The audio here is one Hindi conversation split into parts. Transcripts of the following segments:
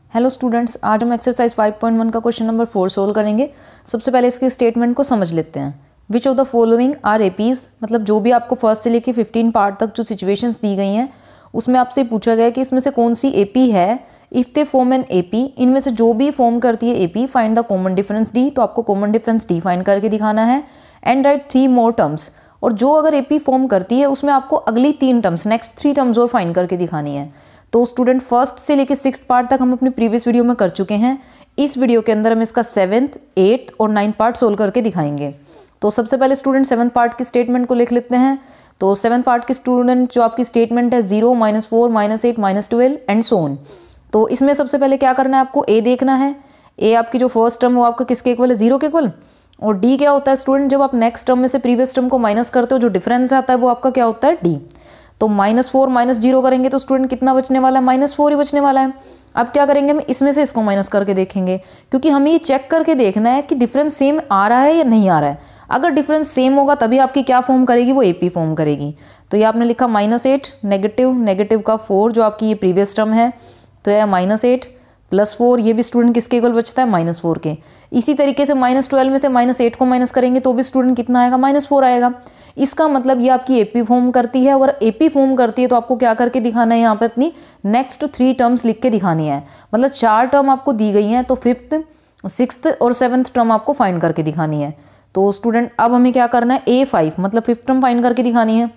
हेलो स्टूडेंट्स, आज हम एक्सरसाइज 5.1 का क्वेश्चन नंबर 4 सोल्व करेंगे। सबसे पहले इसके स्टेटमेंट को समझ लेते हैं। Which of the following are APs, मतलब जो भी आपको फर्स्ट से लेके 15 पार्ट तक जो सिचुएशंस दी गई हैं उसमें आपसे पूछा गया कि इसमें से कौन सी एपी है। If they form an AP, इनमें से जो भी फॉर्म करती है AP, find the common difference d, तो आपको कॉमन डिफरेंस डी फाइंड करके दिखाना है। एंड राइट 3 मोर टर्म्स, और जो अगर एपी फॉर्म करती है उसमें आपको अगली 3 टर्म्स, नेक्स्ट 3 टर्म्स और फाइंड करके दिखानी है। तो स्टूडेंट फर्स्ट से लेकर 6th पार्ट तक हम अपनी प्रीवियस वीडियो में कर चुके हैं। इस वीडियो के अंदर हम इसका 7th, 8th और 9th पार्ट सोल्व करके दिखाएंगे। तो सबसे पहले स्टूडेंट 7th पार्ट की स्टेटमेंट को लिख लेते हैं। तो 7th पार्ट की स्टूडेंट जो आपकी स्टेटमेंट है 0, -4, -8, -12 एंड सो ऑन। तो इसमें सबसे पहले क्या करना है, आपको ए देखना है। ए आपकी जो फर्स्ट टर्म वो आपका किसके इक्वल है, 0 के इक्वल। और डी क्या होता है स्टूडेंट, जब आप नेक्स्ट टर्म में से प्रीवियस टर्म को माइनस करते हो जो डिफरेंस आता है वो आपका क्या होता है, डी। तो -4 -0 करेंगे तो स्टूडेंट कितना बचने वाला है, -4 ही बचने वाला है। अब क्या करेंगे, हम इसमें से इसको माइनस करके देखेंगे, क्योंकि हमें ये चेक करके देखना है कि डिफरेंस सेम आ रहा है या नहीं आ रहा है। अगर डिफरेंस सेम होगा तभी आपकी क्या फॉर्म करेगी, वो एपी फॉर्म करेगी। तो ये आपने लिखा -8, नेगेटिव का 4 जो आपकी ये प्रीवियस टर्म है, तो यह -8 + 4, ये भी स्टूडेंट किसके इक्वल बचता है, -4 के। इसी तरीके से -12 में से -8 को माइनस करेंगे तो भी स्टूडेंट कितना आएगा, -4 आएगा। इसका मतलब ये आपकी एपी फॉर्म करती है। अगर एपी फॉर्म करती है तो आपको क्या करके दिखाना है, यहाँ पे अपनी नेक्स्ट 3 टर्म्स लिख के दिखानी है। मतलब 4 टर्म आपको दी गई हैं, तो 5th, 6th और 7th टर्म आपको फाइंड करके दिखानी है। तो स्टूडेंट अब हमें क्या करना है, A5 मतलब 5th टर्म फाइंड करके दिखानी है।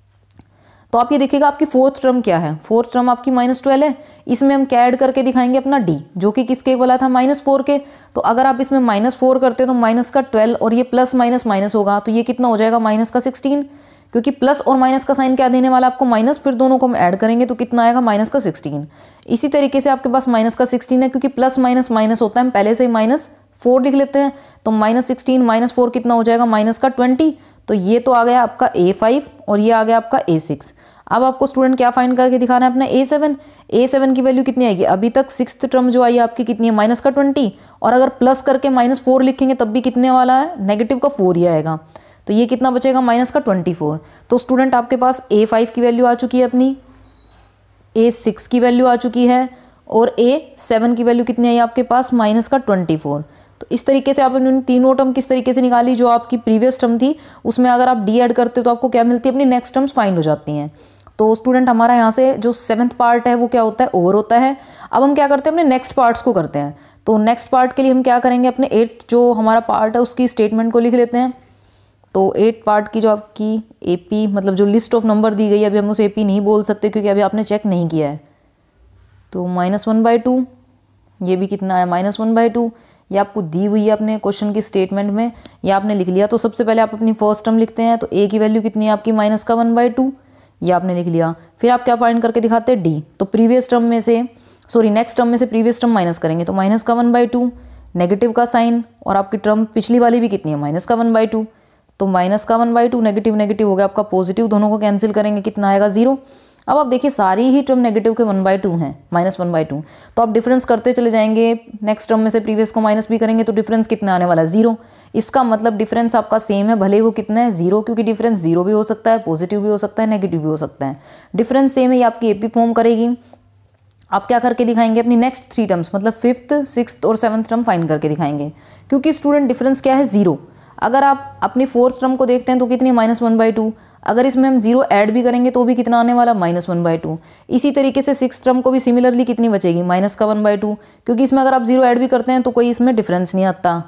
तो आप ये देखिएगा आपकी 4th टर्म क्या है, 4th टर्म आपकी -12 है। इसमें हम क्या ऐड करके दिखाएंगे, अपना डी, जो कि किसके इक्वल था, -4 के। तो अगर आप इसमें -4 करते हो तो -12 और ये प्लस माइनस माइनस होगा, तो ये कितना हो जाएगा, -16, क्योंकि प्लस और माइनस का साइन क्या देने वाला आपको, माइनस, फिर दोनों को हम ऐड करेंगे तो कितना आएगा, -16। इसी तरीके से आपके पास -16 है, क्योंकि प्लस माइनस माइनस होता है, हम पहले से ही -4 लिख लेते हैं। तो -16 -4 कितना हो जाएगा, -20। तो ये तो आ गया आपका A5 और ये आ गया आपका A6। अब आपको स्टूडेंट क्या फाइंड करके दिखाना है, अपना A7 की वैल्यू कितनी आएगी, अभी तक 6th टर्म जो आई आपकी कितनी है, -20, और अगर प्लस करके -4 लिखेंगे तब भी कितने वाला है, -4 ही आएगा। तो ये कितना बचेगा, -24। तो स्टूडेंट आपके पास A5 की वैल्यू आ चुकी है अपनी, A6 की वैल्यू आ चुकी है, और A7 की वैल्यू कितनी आई आपके पास, -24। तो इस तरीके से आपने तीनों टर्म किस तरीके से निकाली, जो आपकी प्रीवियस टर्म थी उसमें अगर आप डी ऐड करते हो तो आपको क्या मिलती है, अपनी नेक्स्ट टर्म्स फाइंड हो जाती हैं। तो स्टूडेंट हमारा यहाँ से जो 7th पार्ट है वो क्या होता है, ओवर होता है। अब हम क्या करते हैं, अपने नेक्स्ट पार्ट्स को करते हैं। तो नेक्स्ट पार्ट के लिए हम क्या करेंगे, अपने 8th जो हमारा पार्ट है उसकी स्टेटमेंट को लिख लेते हैं। तो 8th पार्ट की जो आपकी एपी, मतलब जो लिस्ट ऑफ नंबर दी गई है, अभी हम उसे एपी नहीं बोल सकते क्योंकि अभी आपने चेक नहीं किया है। तो -1/2, ये भी कितना है, -1/2, ये आपको दी हुई है अपने क्वेश्चन की स्टेटमेंट में, ये आपने लिख लिया। तो सबसे पहले आप अपनी फर्स्ट टर्म लिखते हैं। तो ए की वैल्यू कितनी है आपकी, -1/2, ये आपने लिख लिया। फिर आप क्या फाइंड करके दिखाते हैं, डी। तो प्रीवियस टर्म में से, नेक्स्ट टर्म में से प्रीवियस टर्म माइनस करेंगे तो -1/2, नेगेटिव का साइन, और आपकी टर्म पिछली वाली भी कितनी है, -1/2। तो -1/2, नेगेटिव हो गया आपका पॉजिटिव, दोनों को कैंसिल करेंगे कितना आएगा, 0। अब आप देखिए सारी ही टर्म नेगेटिव के 1/2 हैं, -1/2। तो आप डिफरेंस करते चले जाएंगे, नेक्स्ट टर्म में से प्रीवियस को माइनस भी करेंगे तो डिफरेंस कितना आने वाला है, 0। इसका मतलब डिफरेंस आपका सेम है, भले वो कितना है, 0, क्योंकि डिफरेंस 0 भी हो सकता है, पॉजिटिव भी हो सकता है, नेगेटिव भी हो सकता है। डिफरेंस सेम है, ये आपकी एपी फॉर्म करेगी। आप क्या करके दिखाएंगे, अपनी नेक्स्ट 3 टर्म्स मतलब 5th, 6th और 7th टर्म फाइंड करके दिखाएंगे, क्योंकि स्टूडेंट डिफरेंस क्या है, 0। अगर आप अपनी 4th टर्म को देखते हैं तो कितनी, -1/2। अगर इसमें हम 0 ऐड भी करेंगे तो भी कितना आने वाला, -1/2। इसी तरीके से 6th टर्म को भी सिमिलरली कितनी बचेगी, -1/2, क्योंकि इसमें अगर आप 0 ऐड भी करते हैं तो कोई इसमें डिफरेंस नहीं आता।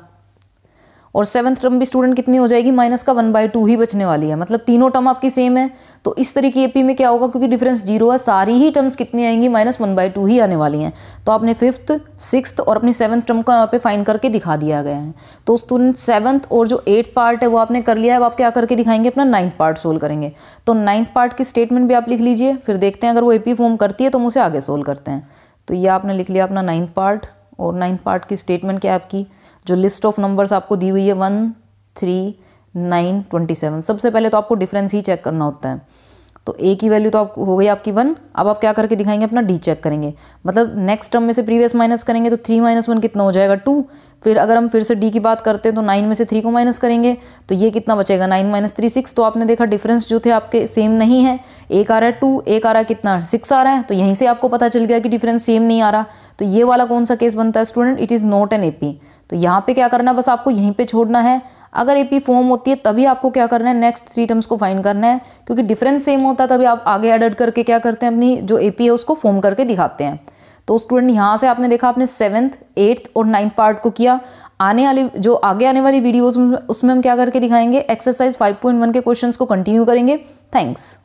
और 7th टर्म भी स्टूडेंट कितनी हो जाएगी, -1/2 ही बचने वाली है। मतलब तीनों टर्म आपकी सेम है। तो इस तरीके की एपी में क्या होगा, क्योंकि डिफरेंस 0 है, सारी ही टर्म्स कितनी आएंगी, -1/2 ही आने वाली हैं। तो आपने 5th, 6th और अपनी 7th टर्म को यहाँ पे फाइंड करके दिखा दिया गया है। तो स्टूडेंट 7th और जो 8th पार्ट है वो आपने कर लिया है। अब आप क्या करके दिखाएंगे, अपना 9th पार्ट सोल्व करेंगे। तो 9th पार्ट की स्टेटमेंट भी आप लिख लीजिए, फिर देखते हैं अगर वो एपी फॉर्म करती है तो हम उसे आगे सोल्व करते हैं। तो ये आपने लिख लिया अपना 9th पार्ट, और 9th पार्ट की स्टेटमेंट क्या है आपकी, जो लिस्ट ऑफ नंबर्स आपको दी हुई है 1, 3, 9, 27। सबसे पहले तो आपको डिफरेंस ही चेक करना होता है। तो a की वैल्यू तो आप हो गई आपकी 1। अब आप क्या करके दिखाएंगे, अपना d चेक करेंगे, मतलब नेक्स्ट टर्म में से प्रीवियस माइनस करेंगे तो 3 - 1 कितना हो जाएगा 2। फिर अगर हम फिर से d की बात करते हैं तो 9 में से 3 को माइनस करेंगे तो ये कितना बचेगा, 9 - 3 6। तो आपने देखा डिफरेंस जो थे आपके सेम नहीं है, एक आ रहा है 2, एक आ रहा है कितना 6 आ रहा है। तो यहीं से आपको पता चल गया कि डिफरेंस सेम नहीं आ रहा। तो ये वाला कौन सा केस बनता है student, it is not an AP. तो यहाँ पे क्या करना है, बस आपको यहीं पे छोड़ना है। अगर एपी फॉर्म होती है तभी आपको क्या करना है, नेक्स्ट 3 टर्म्स को फाइंड करना है, क्योंकि डिफरेंस सेम होता है तभी आप आगे एड करके क्या करते हैं, अपनी जो एपी है उसको फॉर्म करके दिखाते हैं। तो स्टूडेंट यहाँ से आपने देखा आपने 7th, 8th और 9th पार्ट को किया। आने वाली जो आगे आने वाली वीडियोस में उसमें हम क्या करके दिखाएंगे, एक्सरसाइज 5.1 के क्वेश्चंस को कंटिन्यू करेंगे। थैंक्स।